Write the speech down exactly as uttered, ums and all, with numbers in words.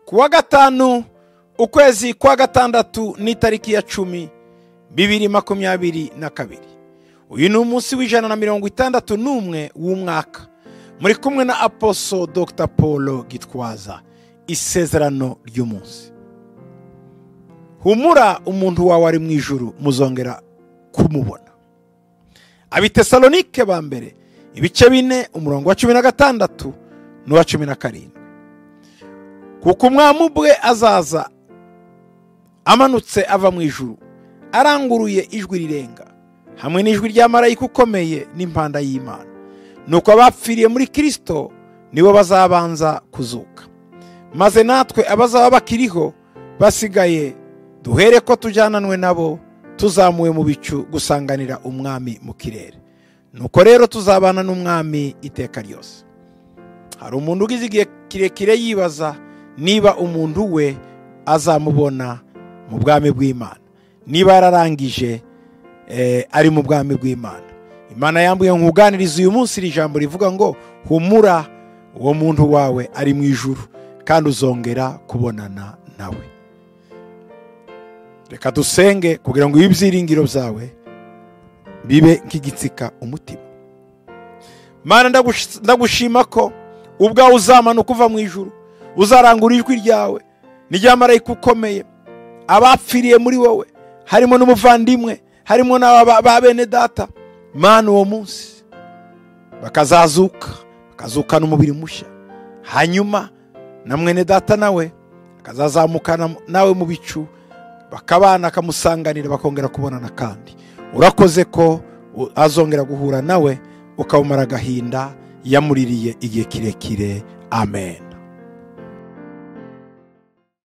kuwa gatanu ukwezi kwa gatandatu n'itariki ya cumi bibiri makumyabiri na kabiri. Uyu ni umunsi w'ijana na mirongo itandatu n'umwe w'umwaka. Muri kumwe na Apostle Doctor Paul Gitwaza. Isezerano ry'umunsi. Humura, umuntu wawe ari mu ijuru muzongera kumubona. Abitesalonike ba mbere ibice bine umurongo wa cumi na gatandatu n'uwa cumi na karindwi. Kuko umwami ubwe azaza amanutse ava mu ijuru, aranguruye ijwi rirenga, hamwe n'ijwi rya marayika ukomeye n'impanda y'Imana. Nuko abapfiriye muri Kristo nibo bazabanza kuzuka. Maze natwe abazaba bakiriho basigaye duhere ko tujyananwe nabo tuzamuwe mu bicu gusanganira umwami mu kirere. Nuko rero tuzabana n'umwami iteka ryose. Hari umuntu ugize igihe kirekire yibaza niba umuntu we azamubona mu bwami bw'Imana, niba yararangije eh, ari mu bwami bw'Imana. Imana yambuye nkuganiriza uyu munsi iri jambo rivuga ngo humura, uwo muntu wawe ari mu ijuru kandi uzongera kubonana nawe. Reka dusenge kugira ngo ibyiringiro byawe bibe nk'igitsika umutima. Mana, ndagushima ko ubwawe uzamanuka uva mu ijuru, uzarangura ijwi ryawe n'irya marayika ukomeye. Abapfiriye muri wowe harimo n'umuvandimwe, harimo n'aba bene data, Mana, uwo munsi bakazazuka, bakazukana umubiri mushya. Hanyuma na mwene data nawe akazazamukana nawe mu bicu, bakabana akamusanganira, bakongera kubonana kandi. Urakoze ko azongera guhura nawe ukabumara agahinda yamuririye igihe kirekire. Amen.